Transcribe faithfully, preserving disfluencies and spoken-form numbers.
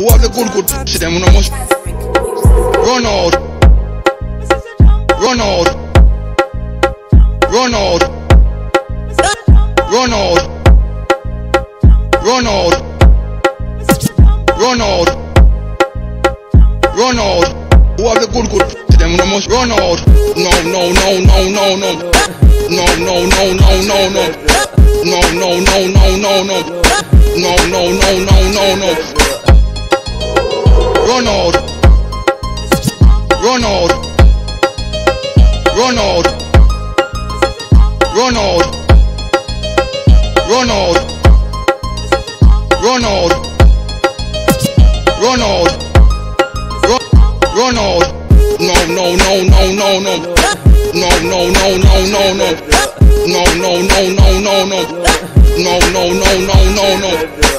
Who have the good good pussy them, you know must run out, run out, run out, run out, run out, run out, run out. Who have the good good pussy them, you know must run out. No, no, no, no, no, no. No, no, no, no, no, no. No, no, no, no, no, no. No, no, no, no, no, no. Run out. Run out. Run out. Run out. Run out. Run out. Run out. Run out. No, no, no, no, no, no. No, no, no, no, no, no. No, no, no, no, no, no. No, no, no, no, no, no.